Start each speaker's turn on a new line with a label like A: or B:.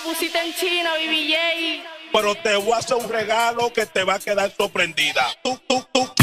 A: pusiste en China, BBJ.
B: Pero te voy a hacer un regalo que te va a quedar sorprendida. Tú